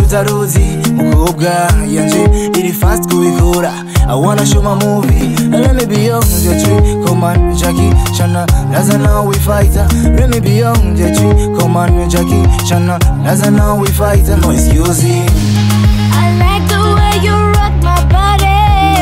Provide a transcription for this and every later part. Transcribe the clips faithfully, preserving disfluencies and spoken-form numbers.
utaruzi mukobwa yanje iri fast kubikora. I wanna show my movie and let me be on the tree. Come on Jackie Chana, that's how we fight. Let me be on the tree. Come on Jackie Chana, that's how we fight. No excusing. I like the way you rock my body.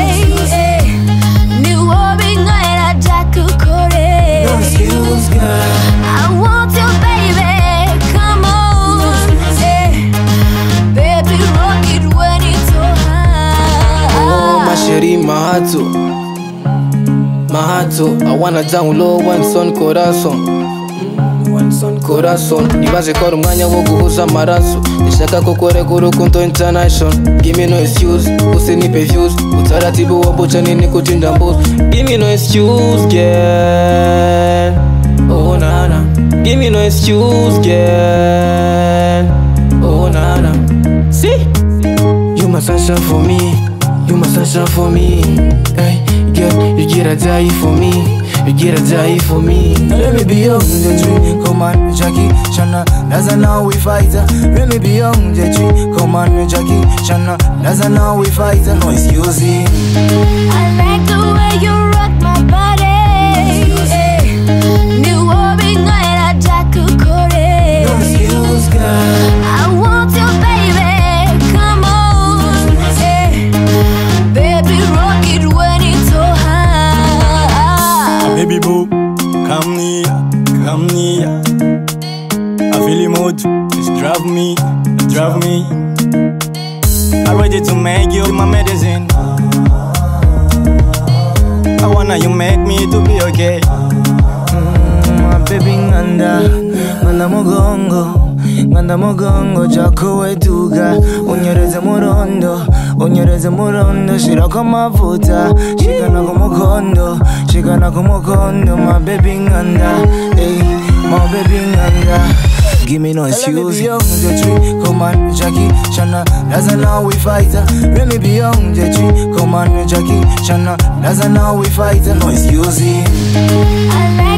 New Orleans, I like to call it. No excuse, girl. I want you, baby. Come on, hey. Baby, rock it when it's so high. Oh, my chérie, my heart too. My heart too. I wanna download one son corazon. One son corazon. Nibaze ko ari umwanya wo guhuza amaraso. Ndashaka ko koreka urukundo international. Give me no excuse, usinipe views. Utaratibu wa bucha nini kutinda mbuzi. Give me no excuse, girl. Oh nana. Give me no excuse, girl. Oh nana. See? You my sunshine for me. You my sunshine for me. Hey, girl, you gotta die for me. You gotta die for me. Let me be on the tree. Come on Jackie Chana, that's how we fight. Let me be on the tree. Come on Jackie Chana, that's how we fight. No excusing. I like the way you rock my body. New Orleans, I like to call it. No excuse, girl. I want you, baby. Come on, hey. Baby, rock it when it's so high. Baby boo, come near, come near. I feel your mood, just drive me, drive me. I'm ready to make you my medicine. I wanna you make me to be okay. Mm, my baby nganda, nganda mugongo, nganda mugongo jako wetuga. Unyereze murondo, unyereze murondo. Shirako mafuta, shikana kumukondo, shikana kumukondo. My baby nganda, hey, my baby nganda. Give me no excuse. Let me be on the tree. Come on Jackie Chana, that's how we fight. Let me be on the tree. Come on Jackie Chana, that's how we fight. No excusing. I like